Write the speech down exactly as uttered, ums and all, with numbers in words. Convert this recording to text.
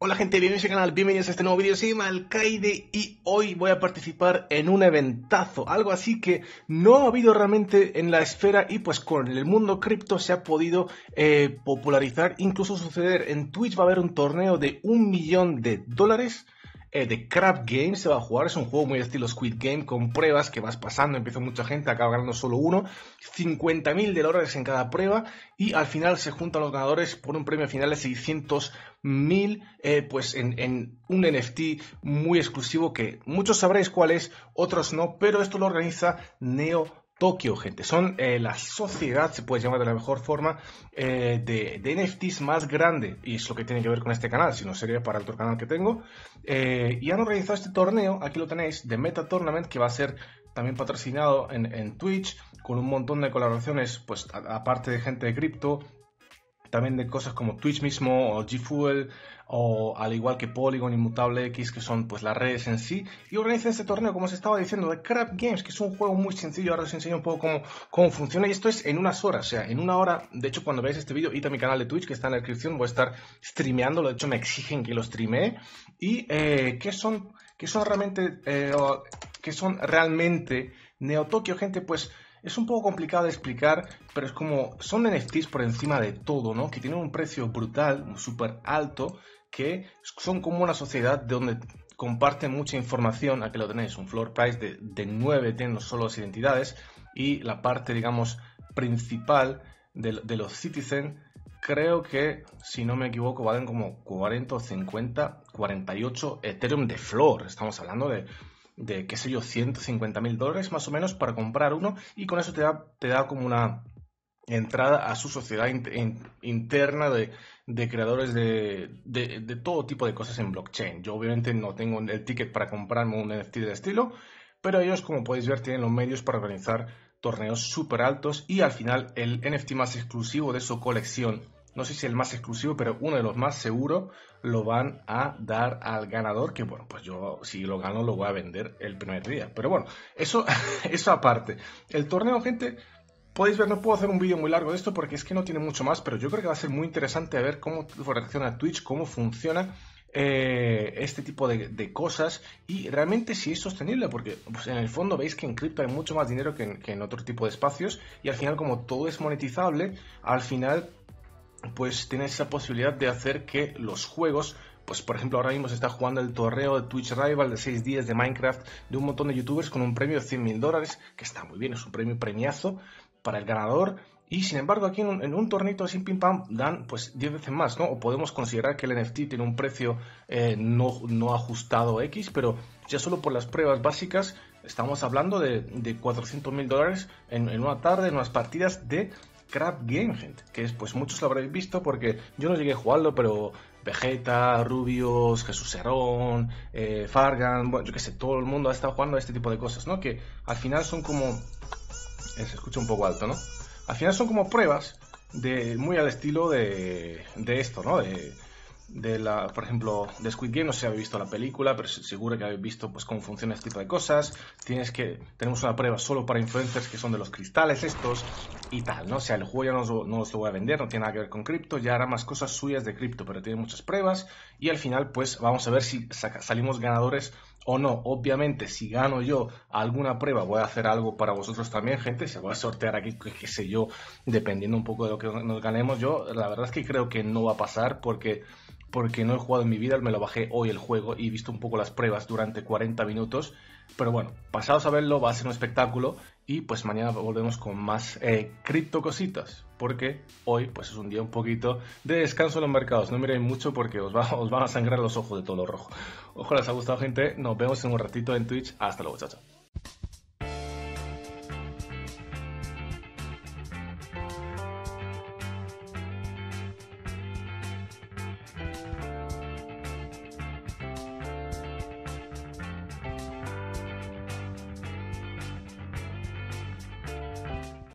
Hola gente, bienvenidos al canal, bienvenidos a este nuevo vídeo. Soy Malkaide y hoy voy a participar en un eventazo, algo así que no ha habido realmente en la esfera y pues con el mundo cripto se ha podido eh, popularizar, incluso suceder. En Twitch va a haber un torneo de un millón de dólares eh, de Crab Game, se va a jugar, es un juego muy estilo Squid Game con pruebas que vas pasando, empieza mucha gente, acaba ganando solo uno, cincuenta mil dólares en cada prueba y al final se juntan los ganadores por un premio final de seiscientos mil eh, pues en, en un N F T muy exclusivo que muchos sabréis cuál es, otros no, pero esto lo organiza Neo Tokio, gente. Son eh, la sociedad, se puede llamar de la mejor forma, eh, de, de N F Ts más grande, y es lo que tiene que ver con este canal, si no sería para el otro canal que tengo. Eh, y han organizado este torneo, aquí lo tenéis, de Meta Tournament, que va a ser también patrocinado en, en Twitch, con un montón de colaboraciones, pues aparte de gente de cripto, también de cosas como Twitch mismo o G-Fuel o al igual que Polygon, Inmutable X, que son pues las redes en sí, y organizan este torneo, como os estaba diciendo, de Crab Games, que es un juego muy sencillo. Ahora os enseño un poco cómo, cómo funciona, y esto es en unas horas, o sea, en una hora. De hecho, cuando veáis este vídeo, id a mi canal de Twitch, que está en la descripción, voy a estar streameándolo, de hecho me exigen que lo streamee. Y eh, ¿qué son, qué son realmente, eh, qué son realmente Neo Tokio, gente? Pues es un poco complicado de explicar, pero es como, son N F Ts por encima de todo, ¿no? Que tienen un precio brutal, súper alto, que son como una sociedad donde comparten mucha información. Aquí lo tenéis, un floor price de, de nueve, tienen solo las identidades, y la parte, digamos, principal de, de los Citizen, creo que, si no me equivoco, valen como cuarenta o cincuenta, cuarenta y ocho Ethereum de floor. Estamos hablando de... de, qué sé yo, ciento cincuenta mil dólares más o menos para comprar uno, y con eso te da, te da como una entrada a su sociedad in, in, interna de, de creadores de, de, de todo tipo de cosas en blockchain. Yo obviamente no tengo el ticket para comprarme un N F T de estilo, pero ellos, como podéis ver, tienen los medios para organizar torneos súper altos, y al final el N F T más exclusivo de su colección, no sé si el más exclusivo, pero uno de los más seguros, lo van a dar al ganador, que bueno, pues yo si lo gano lo voy a vender el primer día. Pero bueno, eso, eso aparte. El torneo, gente, podéis ver, no puedo hacer un vídeo muy largo de esto porque es que no tiene mucho más, pero yo creo que va a ser muy interesante a ver cómo reacciona Twitch, cómo funciona eh, este tipo de, de cosas, y realmente si es sostenible, porque pues, en el fondo veis que en cripto hay mucho más dinero que en, que en otro tipo de espacios, y al final, como todo es monetizable, al final pues tienes esa posibilidad de hacer que los juegos, pues por ejemplo ahora mismo se está jugando el torneo de Twitch Rival de seis días de Minecraft de un montón de youtubers con un premio de cien mil dólares, que está muy bien, es un premio premiazo para el ganador. Y sin embargo aquí en un, en un tornito sin pim pam dan pues diez veces más, ¿no? O podemos considerar que el N F T tiene un precio eh, no, no ajustado X, pero ya solo por las pruebas básicas estamos hablando de, de cuatrocientos mil dólares en, en una tarde, en unas partidas de Crab Game, gente, que es, pues muchos lo habréis visto porque yo no llegué a jugarlo, pero Vegeta, Rubius, Jesús Herón, eh, Fargan, bueno, yo que sé, todo el mundo ha estado jugando a este tipo de cosas, ¿no? Que al final son como... Eh, se escucha un poco alto, ¿no? Al final son como pruebas de muy al estilo de, de esto, ¿no? De, de la, por ejemplo, de Squid Game. No sé si habéis visto la película, pero seguro que habéis visto pues cómo funciona este tipo de cosas. Tienes que, tenemos una prueba solo para influencers, que son de los cristales estos y tal, ¿no? O sea, el juego ya no os, no os lo voy a vender, no tiene nada que ver con cripto, ya hará más cosas suyas de cripto, pero tiene muchas pruebas, y al final pues vamos a ver si saca, salimos ganadores o no. Obviamente, si gano yo alguna prueba, voy a hacer algo para vosotros también, gente. Se va a sortear aquí, qué sé yo, dependiendo un poco de lo que nos ganemos. Yo, la verdad es que creo que no va a pasar porque, porque no he jugado en mi vida. Me lo bajé hoy el juego y he visto un poco las pruebas durante cuarenta minutos. Pero bueno, pasados a verlo, va a ser un espectáculo. Y pues mañana volvemos con más eh, cripto cositas, porque hoy pues es un día un poquito de descanso en los mercados. No miréis mucho porque os, va, os van a sangrar los ojos de todo lo rojo. Ojalá les haya gustado, gente. Nos vemos en un ratito en Twitch. Hasta luego, chao, chao.